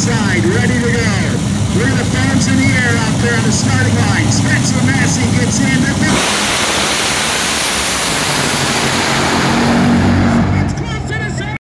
side, ready to go. Look at the phones in the air out there on the starting line. Spencer Massey